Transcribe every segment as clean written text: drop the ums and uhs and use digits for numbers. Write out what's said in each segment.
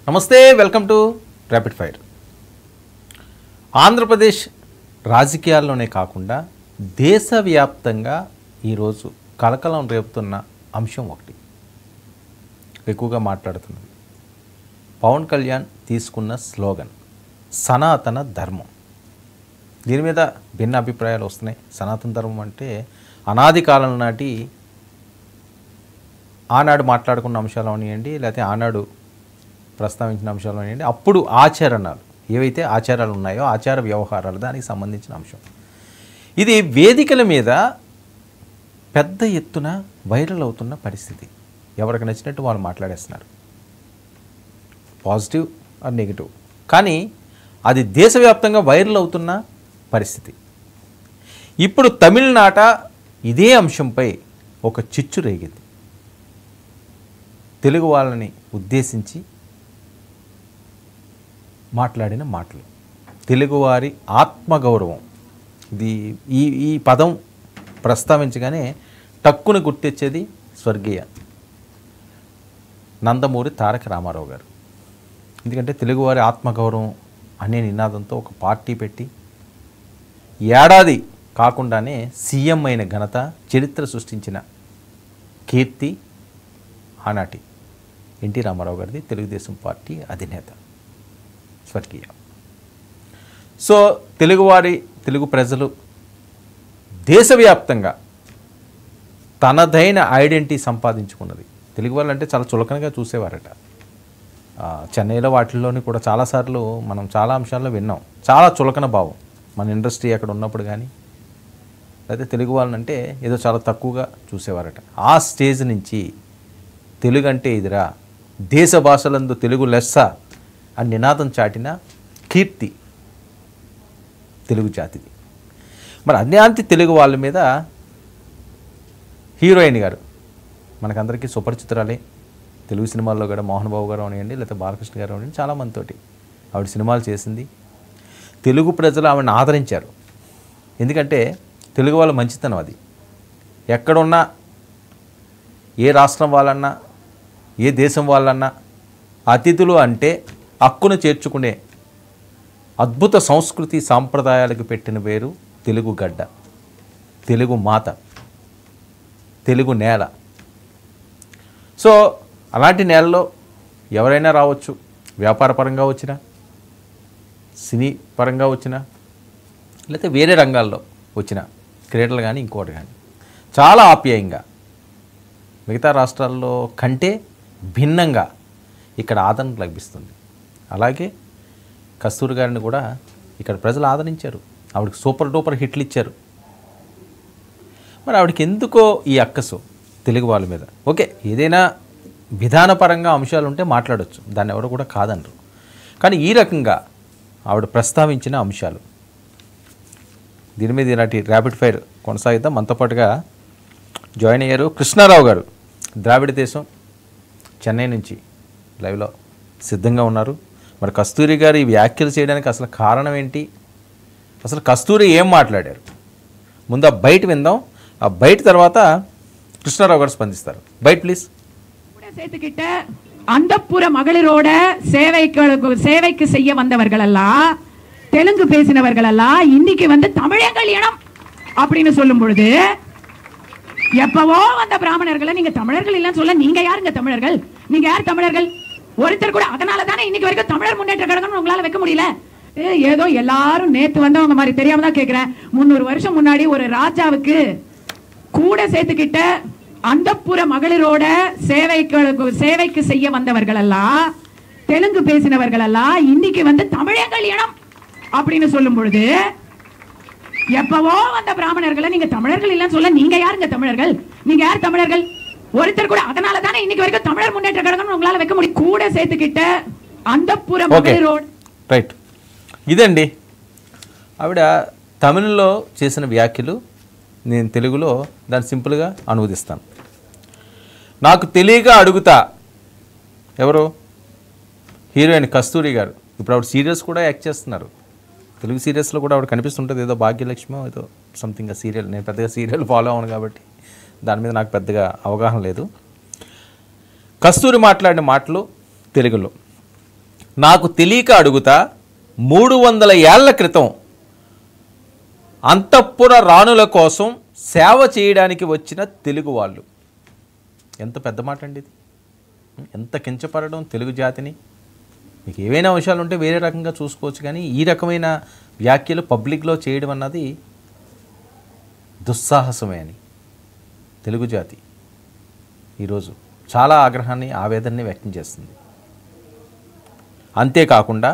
నమస్తే, welcome to rapid fire. Andhra Pradesh రాజకీయాల్లోనే కాకుండా దేశవ్యాప్తంగా ఈరోజు కలకలం రేపుతున్న అంశం ఒకటి ఎక్కువగా మాట్లాడుతున్నది. పవన్ కళ్యాణ్ తీసుకున్న స్లోగన్ సనాతన ధర్మం. దీని మీద భిన్న అభిప్రాయాలు వస్తున్నాయి. సనాతన ధర్మం అంటే అనాది కాలం నాటి ఆనాడు మాట్లాడుకున్న అంశాలు అవనివ్వండి, లేకపోతే ఆనాడు ప్రస్తావించిన అంశాలు అవనివ్వండి, అప్పుడు ఆచరణలు ఏవైతే ఆచారాలు ఉన్నాయో ఆచార వ్యవహారాలు దానికి సంబంధించిన అంశం. ఇది వేదికల మీద పెద్ద ఎత్తున వైరల్ అవుతున్న పరిస్థితి. ఎవరికి నచ్చినట్టు వాళ్ళు మాట్లాడేస్తున్నారు, పాజిటివ్ ఆర్ నెగిటివ్. కానీ అది దేశవ్యాప్తంగా వైరల్ అవుతున్న పరిస్థితి. ఇప్పుడు తమిళనాట ఇదే అంశంపై ఒక చిచ్చు రేగింది. తెలుగు వాళ్ళని ఉద్దేశించి మాట్లాడిన మాటలు, తెలుగువారి ఆత్మగౌరవం. ఇది ఈ పదం ప్రస్తావించగానే టక్కున గుర్తొచ్చేది స్వర్గీయ నందమూరి తారక రామారావు గారు. ఎందుకంటే తెలుగువారి ఆత్మగౌరవం అనే నినాదంతో ఒక పార్టీ పెట్టి ఏడాది కాకుండానే సీఎం అయిన ఘనత, చరిత్ర సృష్టించిన కీర్తి ఆనాటి ఎన్టీ రామారావు గారిది, తెలుగుదేశం పార్టీ అధినేత స్వర్గీయ. సో తెలుగు ప్రజలు దేశవ్యాప్తంగా తనదైన ఐడెంటిటీ సంపాదించుకున్నది. తెలుగు వాళ్ళు అంటే చాలా చులకనగా చూసేవారట. చెన్నైలో వాటిల్లోని కూడా చాలాసార్లు మనం చాలా అంశాల్లో విన్నాం. చాలా చులకన భావం మన ఇండస్ట్రీ అక్కడ ఉన్నప్పుడు కానీ, అయితే తెలుగు వాళ్ళనంటే ఏదో చాలా తక్కువగా చూసేవారట. ఆ స్టేజ్ నుంచి తెలుగు అంటే ఇదిరా, దేశ భాషలందు తెలుగు లెస్స అని నినాదం చాటిన కీర్తి తెలుగు జాతిది. మరి అన్యాంతి తెలుగు వాళ్ళ మీద హీరోయిన్ గారు మనకందరికీ సుపరిచితురాలే. తెలుగు సినిమాల్లో కూడా మోహన్ బాబు గారు అవనివ్వండి, లేకపోతే బాలకృష్ణ గారు అవనివ్వండి, చాలామందితోటి ఆవిడ సినిమాలు చేసింది. తెలుగు ప్రజలు ఆవిడని ఆదరించారు. ఎందుకంటే తెలుగు వాళ్ళ మంచితనం అది. ఎక్కడున్నా, ఏ రాష్ట్రం వాళ్ళన్నా, ఏ దేశం వాళ్ళన్నా అతిథులు అంటే హక్కును చేర్చుకునే అద్భుత సంస్కృతి సాంప్రదాయాలకు పెట్టిన పేరు తెలుగు గడ్డ, తెలుగు మాత, తెలుగు నేల. సో అలాంటి నేలలో ఎవరైనా రావచ్చు. వ్యాపార పరంగా వచ్చినా, సినీ పరంగా వచ్చినా, లేకపోతే వేరే రంగాల్లో వచ్చిన క్రీడలు కానీ ఇంకోటి కానీ చాలా ఆప్యాయంగా మిగతా రాష్ట్రాల్లో కంటే భిన్నంగా ఇక్కడ ఆదరణ లభిస్తుంది. అలాగే కస్తూరి గారిని కూడా ఇక్కడ ప్రజలు ఆదరించారు. ఆవిడకి సూపర్ డూపర్ హిట్లు ఇచ్చారు. మరి ఆవిడకి ఎందుకో ఈ అక్కసు తెలుగు వాళ్ళ మీద. ఓకే, ఏదైనా విధానపరంగా అంశాలు ఉంటే మాట్లాడవచ్చు, దాన్ని ఎవరు కూడా కాదనరు. కానీ ఈ రకంగా ఆవిడ ప్రస్తావించిన అంశాలు, దీని మీద ఇలాంటి ర్యాపిడ్ ఫైర్ కొనసాగిద్దాం. మనతో పాటుగా జాయిన్ అయ్యారు కృష్ణారావు గారు, ద్రావిడ దేశం చెన్నై నుంచి లైవ్లో సిద్ధంగా ఉన్నారు. మరి కస్తూరి గారు ఈ వ్యాఖ్యలు చేయడానికి అసలు కారణం ఏంటి? అసలు కస్తూరి ఏం మాట్లాడారు? ముందు ఆ బయట విందాం. ఆ బయట తర్వాత కృష్ణారావు గారు స్పందిస్తారు. బయట ప్లీజ్. சேர்த்துக்கிட்ட அந்தப்புற மகளிரோட சேவைக்கு செய்ய வந்தவர்கள் எல்லாம், தெலுங்கு பேசினவர்கள் எல்லாம் இன்னைக்கு வந்து தமிழங்கள் இனம் அப்படின்னு சொல்லும் பொழுது, எப்பவோ வந்த பிராமணர்களை நீங்க தமிழர்கள் இல்லைன்னு சொல்ல, நீங்க யாருங்க தமிழர்கள்? நீங்க யார் தமிழர்கள்? ஒருத்தர் கூட. அதனால தானே இன்னைக்கு வரைக்கும் தமிழர் முன்னேற்ற கழகம் உங்களால வைக்க முடியல. ஏதோ எல்லாரும் நேத்து வந்தவங்க மாதிரி தெரியாம தான் கேட்கிறேன். 300 வருஷம் முன்னாடி ஒரு ராஜாவுக்கு கூட சேர்த்துக்கிட்ட அந்தப்புற மகளிரோட சேவைக்கு செய்ய வந்தவர்கள் எல்லாம், தெலுங்கு பேசினவர்கள் எல்லாம் இன்னைக்கு வந்து தமிழங்கள் இனம் அப்படின்னு சொல்லும் பொழுது, எப்பவோ வந்த பிராமணர்களை நீங்க தமிழர்கள் இல்லைன்னு சொல்ல, நீங்க யாருங்க தமிழர்கள்? நீங்க யார் தமிழர்கள்? ஒருத்தர் கூட. அதனால தானே இன்னைக்கு வரைக்கும் தமிழர் முன்னேற்ற கழகம் உங்களால வைக்க முடியும். கூட சேர்த்துக்கிட்ட அந்தப்புற மகளிரோட. రైట్, ఇదండి ఆవిడ తమిళంలో చేసిన వ్యాఖ్యలు. నేను తెలుగులో దాన్ని సింపుల్గా అనువదిస్తాను. నాకు తెలియక అడుగుతా. ఎవరు? హీరోయిన్ కస్తూరి గారు. ఇప్పుడు ఆవిడ సీరియల్స్ కూడా యాక్ట్ చేస్తున్నారు. తెలుగు సీరియల్స్లో కూడా ఆవిడ కనిపిస్తుంటుంది. ఏదో భాగ్యలక్ష్మి ఏదో సంథింగ్ ఆ సీరియల్. నేను పెద్దగా సీరియల్ ఫాలో అవ్వను కాబట్టి దాని మీద నాకు పెద్దగా అవగాహన లేదు. కస్తూరి మాట్లాడిన మాటలు తెలుగులో. నాకు తెలియక అడుగుతా 300 ఏళ్ల క్రితం అంతఃపుర రాణుల కోసం సేవ చేయడానికి వచ్చిన తెలుగు వాళ్ళు. ఎంత పెద్ద మాట అండి ఇది. ఎంత కించపడడం తెలుగు జాతిని. మీకు ఏవైనా విషయాలు ఉంటే వేరే రకంగా చూసుకోవచ్చు, కానీ ఈ రకమైన వ్యాఖ్యలు పబ్లిక్లో చేయడం అన్నది దుస్సాహసమే అని తెలుగు జాతి ఈరోజు చాలా ఆగ్రహాన్ని ఆవేదనని వ్యక్తం చేస్తుంది. అంతేకాకుండా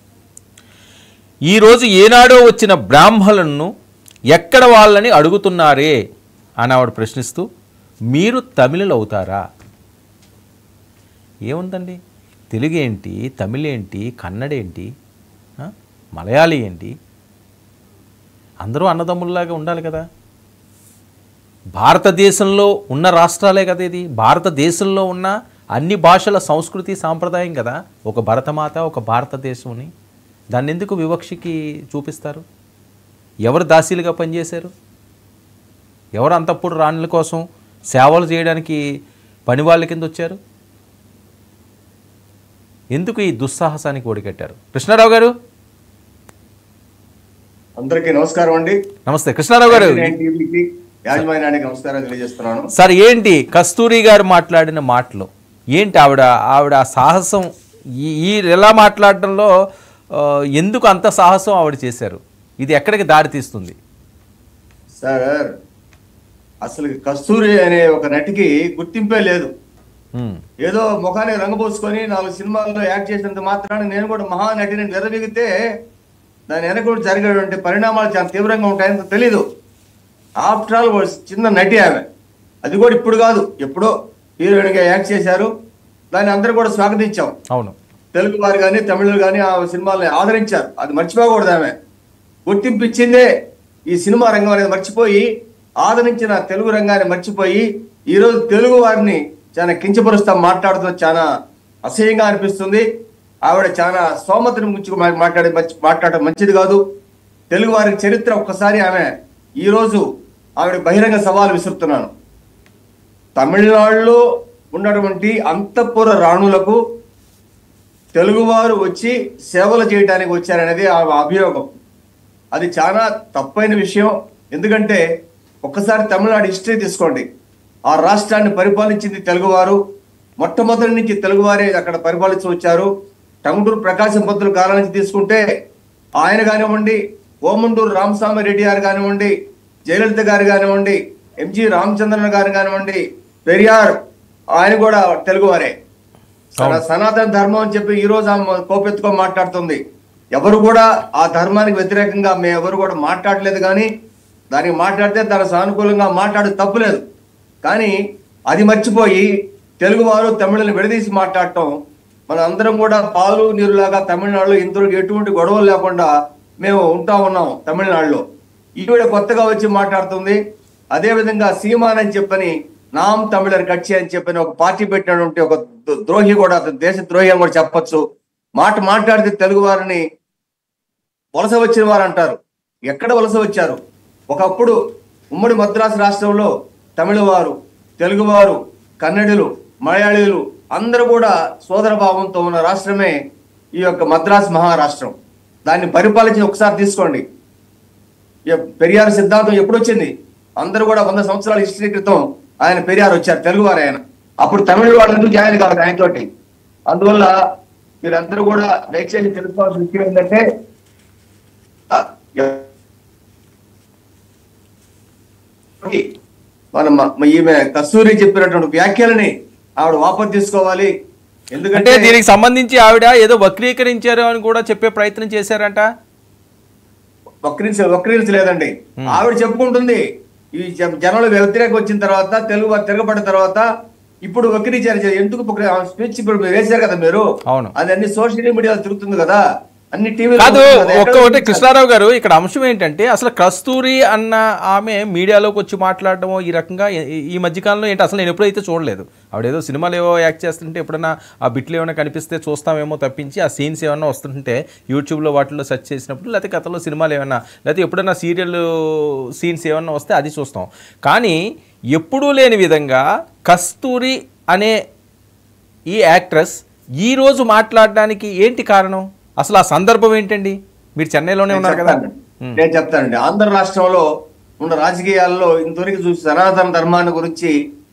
ఈరోజు ఏనాడో వచ్చిన బ్రాహ్మణులను ఎక్కడ వాళ్ళని అడుగుతున్నారే అని ఆవిడ ప్రశ్నిస్తూ మీరు తమిళులు అవుతారా? ఏముందండి, తెలుగు ఏంటి, తమిళ్ ఏంటి, కన్నడ ఏంటి, మలయాళీ ఏంటి, అందరూ అన్నదమ్ముల్లాగా ఉండాలి కదా. భారతదేశంలో ఉన్న రాష్ట్రాలే కదా ఇది. భారతదేశంలో ఉన్న అన్ని భాషల సంస్కృతి సాంప్రదాయం కదా ఒక భరతమాత, ఒక భారతదేశంని. దాన్ని ఎందుకు వివక్షకి చూపిస్తారు? ఎవరు దాసీలుగా పనిచేశారు? ఎవరు అంతఃపుర రాణుల కోసం సేవలు చేయడానికి పని వాళ్ళ కింద వచ్చారు? ఎందుకు ఈ దుస్సాహసానికి ఒడిగట్టారు? కృష్ణారావు గారు, అందరికీ నమస్కారం అండి. నమస్తే. కృష్ణారావు గారు, యాజమాన్యానికి నమస్కారం తెలియజేస్తున్నాను. సార్, ఏంటి కస్తూరి గారు మాట్లాడిన మాటలు ఏంటి? ఆవిడ సాహసం ఎలా మాట్లాడడంలో ఎందుకు అంత సాహసం ఆవిడ చేశారు? ఇది ఎక్కడికి దారి తీస్తుంది? సార్, అసలు కస్తూరి అనే ఒక నటికి గుర్తింపే లేదు. ఏదో ముఖాన్ని రంగపోసుకొని 4 సినిమాల్లో యాక్ట్ చేసినంత మాత్రాన్ని నేను కూడా మహానటిని నిరవిగితే దాని వెనక కూడా జరిగేటువంటి పరిణామాలు చాలా తీవ్రంగా ఉంటాయని తెలీదు. ఆఫ్టర్ ఆల్ చిన్న నటి ఆమె. అది కూడా ఇప్పుడు కాదు, ఎప్పుడో హీరోయిన్గా యాక్ట్ చేశారు. దాన్ని అందరూ కూడా స్వాగతించాం. అవును, తెలుగు వారు కానీ తమిళులు కానీ ఆ సినిమాల్ని ఆదరించారు. అది మర్చిపోకూడదు. ఆమె గుర్తింపు ఇచ్చిందే ఈ సినిమా రంగం అనేది మర్చిపోయి, ఆదరించిన తెలుగు రంగాన్ని మర్చిపోయి ఈరోజు తెలుగు వారిని చాలా కించపరుస్తా మాట్లాడుతూ చాలా అసహ్యంగా అనిపిస్తుంది. ఆవిడ చాలా స్తోమతను గురించి మాట్లాడడం మంచిది కాదు. తెలుగు వారి చరిత్ర ఒక్కసారి ఆమె ఈరోజు ఆవిడ బహిరంగ సవాలు విసురుతున్నాను. తమిళనాడులో ఉన్నటువంటి అంతఃపుర రాణులకు తెలుగువారు వచ్చి సేవలు చేయడానికి వచ్చారనేది ఆ అభియోగం. అది చాలా తప్పైన విషయం. ఎందుకంటే ఒక్కసారి తమిళనాడు హిస్టరీ తీసుకోండి. ఆ రాష్ట్రాన్ని పరిపాలించింది తెలుగువారు. మొట్టమొదటి నుంచి తెలుగువారే అక్కడ పరిపాలించి వచ్చారు. టంగుటూరు ప్రకాశం పంతుల కాలం నుంచి తీసుకుంటే ఆయన కానివ్వండి, ఓమండూరు రామస్వామి రెడ్డి గారు కానివ్వండి, జయలలిత గారు కానివ్వండి, ఎంజి రామచంద్రన్ గారు కానివ్వండి, పెరియార్ ఆయన కూడా తెలుగువారే. సనాతన ధర్మం అని చెప్పి ఈ రోజు ఆమె కోపెత్తుకో మాట్లాడుతుంది. ఎవరు కూడా ఆ ధర్మానికి వ్యతిరేకంగా మేము ఎవరు కూడా మాట్లాడలేదు. కానీ దానికి మాట్లాడితే దాని సానుకూలంగా మాట్లాడే తప్పులేదు. కానీ అది మర్చిపోయి తెలుగువారు తమిళని విడదీసి మాట్లాడటం, మన అందరం కూడా పాలు నీరులాగా తమిళనాడులో ఇందులో ఎటువంటి గొడవలు లేకుండా మేము ఉన్నాం తమిళనాడులో. ఈవిడ కొత్తగా వచ్చి మాట్లాడుతుంది. అదేవిధంగా సీమాన్ అని చెప్పని నామ్ తమిళర్ కక్షి అని చెప్పని ఒక పార్టీ పెట్టినటువంటి ఒక ద్రోహి కూడా, అతను దేశ ద్రోహి అని కూడా చెప్పచ్చు. మాట్లాడితే తెలుగు వారిని వలస వచ్చిన వారు అంటారు. ఎక్కడ వలస వచ్చారు? ఒకప్పుడు ఉమ్మడి మద్రాసు రాష్ట్రంలో తమిళవారు, తెలుగువారు, కన్నడులు, మలయాళీలు అందరూ కూడా సోదర భావంతో ఉన్న రాష్ట్రమే ఈ యొక్క మద్రాసు మహారాష్ట్రం. దాన్ని పరిపాలించి ఒకసారి తీసుకోండి. పెరియార్ సిద్ధాంతం ఎప్పుడు వచ్చింది? అందరూ కూడా 100 సంవత్సరాల హిస్టరీ క్రితం ఆయన పెరియార్ వచ్చారు, తెలుగువారు ఆయన. అప్పుడు తమిళ వాళ్ళు ఎందుకు జాయిన్ కాదు ఆయనతోటి. అందువల్ల మీరందరూ కూడా దయచేసి తెలుసుకోవాల్సిన విషయం ఏంటంటే, మనం ఈమె కస్తూరి చెప్పినటువంటి వ్యాఖ్యలని ఆవిడ వాపసు తీసుకోవాలి. ఎందుకంటే దీనికి సంబంధించి ఆవిడ ఏదో వక్రీకరించారు అని కూడా చెప్పే ప్రయత్నం చేశారంట. వక్రీకరించలేదండి. ఆవిడ చెప్పుకుంటుంది ఈ జనాలు వ్యతిరేకం వచ్చిన తర్వాత, తెలుగు తిరగబడిన తర్వాత ఇప్పుడు వక్రీకరించారు. ఎందుకు స్పీచ్ ఇప్పుడు వేశారు కదా మీరు, అది అన్ని సోషల్ మీడియాలో తిరుగుతుంది కదా, అన్ని టీవీ కాదు. ఒక్కటి కృష్ణారావు గారు, ఇక్కడ అంశం ఏంటంటే అసలు కస్తూరి అన్న ఆమె మీడియాలోకి వచ్చి మాట్లాడటమో ఈ రకంగా ఈ మధ్యకాలంలో ఏంటి అసలు నేను ఎప్పుడైతే చూడలేదు. ఆవిడేదో సినిమాలు ఏవో యాక్ట్ చేస్తుంటే ఎప్పుడైనా ఆ బిట్లు ఏమైనా కనిపిస్తే చూస్తామేమో తప్పించి ఆ సీన్స్ ఏమైనా వస్తుంటే యూట్యూబ్లో వాటిలో సెర్చ్ చేసినప్పుడు, లేకపోతే గతంలో సినిమాలు ఏమైనా, లేకపోతే ఎప్పుడైనా సీరియల్ సీన్స్ ఏమైనా వస్తే అది చూస్తాం. కానీ ఎప్పుడూ లేని విధంగా కస్తూరి అనే ఈ యాక్ట్రెస్ ఈ రోజు మాట్లాడడానికి ఏంటి కారణం? అసలు ఆ సందర్భం ఏంటండి? మీరు చెన్నైలోనే ఉన్నారు కదా. నేను చెప్తానండి. ఆంధ్ర రాష్ట్రంలో ఉన్న రాజకీయాల్లో ఇంతవరకు చూసి సనాతన ధర్మాన్ని గురించి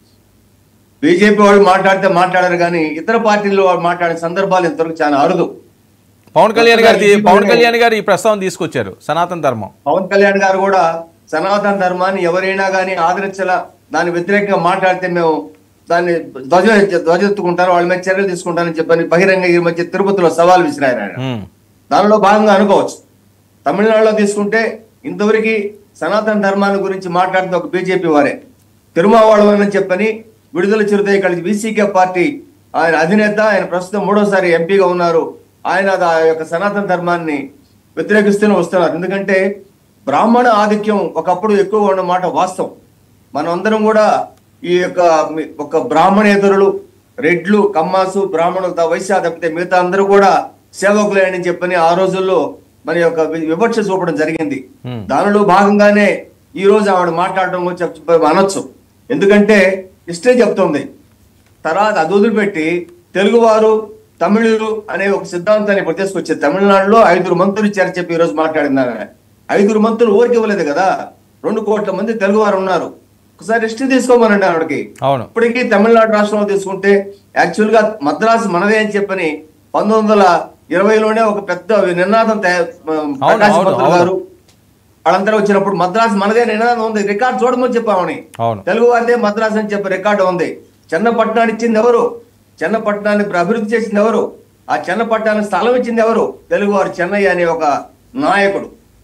బీజేపీ వాళ్ళు మాట్లాడారు కానీ ఇతర పార్టీల్లో వాళ్ళు మాట్లాడిన సందర్భాలు ఇంతవరకు చాలా అరుదు. పవన్ కళ్యాణ్ గారు ఈ ప్రస్తావన తీసుకొచ్చారు, సనాతన ధర్మం. పవన్ కళ్యాణ్ గారు కూడా సనాతన ధర్మాన్ని ఎవరైనా కానీ ఆదరించాల, దాని వ్యతిరేకంగా మాట్లాడితే మేము దాన్ని ధ్వజెత్తుకుంటారు, వాళ్ళ మీద చర్యలు తీసుకుంటారని చెప్పని బహిరంగ ఈ మధ్య తిరుపతిలో సవాల్ విసిరారు ఆయన. దానిలో భాగంగా అనుకోవచ్చు. తమిళనాడులో తీసుకుంటే ఇంతవరకు సనాతన ధర్మాన్ని గురించి మాట్లాడితే ఒక బీజేపీ వారే. తిరుమావాళ్ళం అని చెప్పని విడుదల చిరుతయ్య కలిసి వీసీకే పార్టీ ఆయన అధినేత, ఆయన ప్రస్తుతం 3వసారి ఎంపీగా ఉన్నారు. ఆయన ఆ యొక్క సనాతన ధర్మాన్ని వ్యతిరేకిస్తూనే వస్తున్నారు. ఎందుకంటే బ్రాహ్మణ ఆధిక్యం ఒకప్పుడు ఎక్కువగా ఉన్నమాట వాస్తవం. మనం అందరం కూడా ఈ యొక్క బ్రాహ్మణేతరులు, రెడ్లు, కమ్మాసు, బ్రాహ్మణులు, వైశ్య తప్పితే మిగతా అందరూ కూడా సేవకులే అని చెప్పని ఆ రోజుల్లో మన యొక్క వివక్ష చూపడం జరిగింది. దానిలో భాగంగానే ఈ రోజు ఆవిడ మాట్లాడడం అనొచ్చు. ఎందుకంటే హిస్టరీ చెప్తుంది. తర్వాత అది వదిలిపెట్టి తెలుగువారు తమిళులు అనే ఒక సిద్ధాంతాన్ని ఇప్పుడు తీసుకొచ్చారు. తమిళనాడులో 5 మంత్రులు ఇచ్చారని చెప్పి ఈ రోజు మాట్లాడింది. 5 మంత్రులు ఊరికి ఇవ్వలేదు కదా. 2 కోట్ల మంది తెలుగువారు ఉన్నారు. ఒకసారి హిస్టరీ తీసుకోమనండి ఆవిడకి. ఇప్పటికీ తమిళనాడు రాష్ట్రంలో తీసుకుంటే యాక్చువల్ గా మద్రాసు మనదే అని చెప్పని 1920లోనే ఒక పెద్ద నినాదం ప్రకాశ్ పంతులు గారు వాళ్ళందరూ వచ్చినప్పుడు మద్రాసు మనదే నినాదం ఉంది. రికార్డు చూడమని చెప్పామని. తెలుగు వారిదే మద్రాసు అని చెప్పి రికార్డు ఉంది. చెన్నపట్నాన్ని ఇచ్చింది ఎవరు? చెన్నపట్నాన్ని అభివృద్ధి చేసింది ఎవరు? ఆ చెన్నపట్నానికి స్థలం ఇచ్చింది ఎవరు? తెలుగువారు. చెన్నయ్య అనే ఒక నాయకుడు.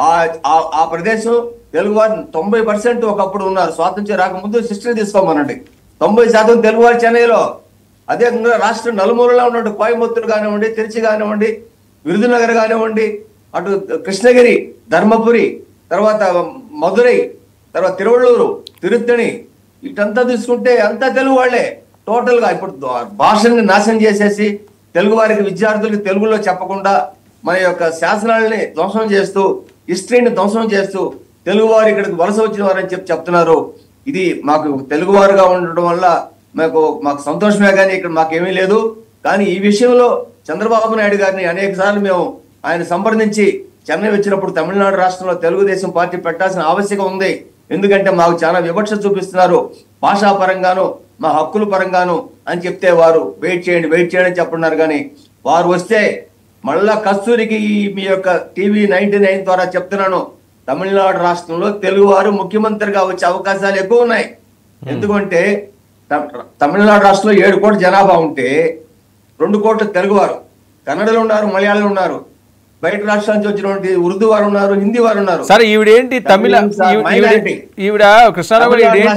ఆ ప్రదేశం తెలుగువారు 90% ఒకప్పుడు ఉన్నారు. స్వాతంత్ర్యం రాకముందు హిస్టరీ తీసుకోమనండి. 90% తెలుగువారు చెన్నైలో. అదే రాష్ట్రం నలుమూలలో ఉన్నట్టు కోయంబత్తూరు కానివ్వండి, తిరుచి కానివ్వండి, విరుదునగర్ కానివ్వండి, అటు కృష్ణగిరి, ధర్మపురి, తర్వాత మధురై, తర్వాత తిరువళ్ళూరు, తిరుత్తణి, ఇటంతా తీసుకుంటే అంతా తెలుగు వాళ్ళే టోటల్ గా. ఇప్పుడు భాషని నాశనం చేసేసి తెలుగు వారికి విద్యార్థులకి తెలుగులో చెప్పకుండా మన యొక్క శాసనాలని ధ్వంసం చేస్తూ, హిస్టరీని ధ్వంసం చేస్తూ తెలుగు వారు ఇక్కడికి వలస వచ్చిన వారని చెప్తున్నారు. ఇది మాకు తెలుగువారుగా ఉండడం వల్ల మాకు సంతోషమే కానీ ఇక్కడ మాకేమీ లేదు. కానీ ఈ విషయంలో చంద్రబాబు నాయుడు గారిని అనేక సార్లు మేము ఆయన సంప్రదించి చెన్నై వచ్చినప్పుడు తమిళనాడు రాష్ట్రంలో తెలుగుదేశం పార్టీ పెట్టాల్సిన ఆవశ్యకత ఉంది. ఎందుకంటే మాకు చాలా వివక్ష చూపిస్తున్నారు భాషా పరంగాను, మా హక్కుల పరంగాను అని చెప్తే వారు వెయిట్ చేయండి అని చెప్తున్నారు. కానీ వారు వస్తే మళ్ళా కస్తూరికి మీ యొక్క టీవీ 99 ద్వారా చెప్తున్నాను, తమిళనాడు రాష్ట్రంలో తెలుగువారు ముఖ్యమంత్రిగా వచ్చే అవకాశాలు ఎక్కువ ఉన్నాయి. ఎందుకంటే తమిళనాడు రాష్ట్రంలో 7 కోట్ల జనాభా ఉంటే 2 కోట్ల తెలుగువారు, కన్నడలు ఉన్నారు, మలయాళం ఉన్నారు, బయట రాష్ట్రాల నుంచి వచ్చినటువంటి ఉర్దూ వారు ఉన్నారు, హిందీ వారు ఉన్నారు. సరే ఈవిడేంటి ఈవిడ కృష్ణారావు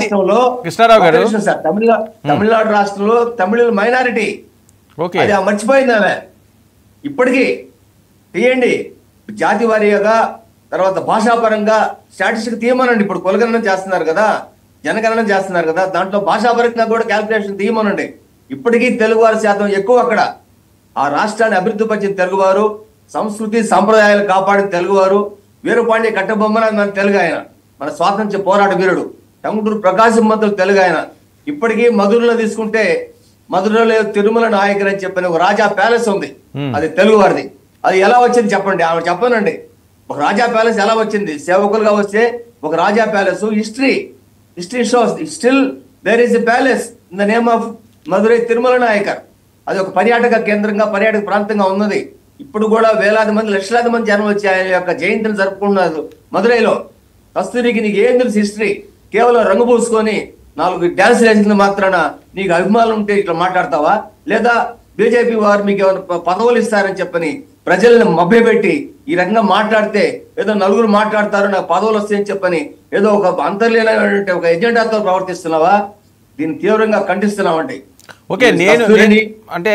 గారు తమిళనాడు రాష్ట్రంలో తమిళులు మైనారిటీ. అది మర్చిపోయింది ఆమె. ఇప్పటికీ తీయండి జాతి వారీగా, తర్వాత భాషాపరంగా స్టాటిస్టిక్ తీయమనండి. ఇప్పుడు కులగణన చేస్తున్నారు కదా, జనగణన చేస్తున్నారు కదా, దాంట్లో భాషాపరంగా కూడా క్యాల్కులేషన్ తీయమనండి. ఇప్పటికీ తెలుగువారి శాతం ఎక్కువ అక్కడ. ఆ రాష్ట్రాన్ని అభివృద్ధి పరిచిన తెలుగువారు, సంస్కృతి సంప్రదాయాలు కాపాడిన తెలుగువారు. వీరపాండ్య కట్టబొమ్మన మన తెలుగు ఆయన, మన స్వాతంత్ర్య పోరాట వీరుడు. టంగుటూరు ప్రకాశం మంత్రులు తెలుగు ఆయన. ఇప్పటికీ మధురలో తీసుకుంటే మధురలో తిరుమల నాయకుడు అని చెప్పిన ఒక రాజా ప్యాలెస్ ఉంది, అది తెలుగు వారిది. అది ఎలా వచ్చింది చెప్పండి, ఆమె చెప్పనండి. ఒక రాజా ప్యాలెస్ ఎలా వచ్చింది? సేవకులుగా వస్తే ఒక రాజా palace. History shows still there is a palace in the name of Madurai Tirumala Nayakar. అది ఒక పర్యాటక కేంద్రంగా, పర్యాటక ప్రాంతంగా ఉన్నది. ఇప్పుడు కూడా వేలాది మంది, లక్షలాది మంది జనం వచ్చి ఆయన యొక్క జయంతిని జరుపుకున్నారు మధురైలో. కస్తూరికి నీకు ఏం తెలుసు హిస్టరీ? కేవలం రంగు పూసుకొని 4 డ్యాన్సులు వేసిన మాత్రాన నీకు అభిమానులు ఉంటే ఇట్లా మాట్లాడతావా? లేదా బీజేపీ వారు మీకు ఏమైనా పదవులు ఇస్తారని చెప్పని ప్రజల్ని మభ్యపెట్టి ఈ రకంగా మాట్లాడితే ఏదో నలుగురు మాట్లాడతారు నాకు పదవులు వస్తాయని చెప్పని ఏదో ఒక అంతర్లీనమైనటువంటి ఒక ఎజెండాతో ప్రవర్తిస్తున్నావా? దీన్ని తీవ్రంగా ఖండిస్తున్నామండి. ఓకే, నేను అంటే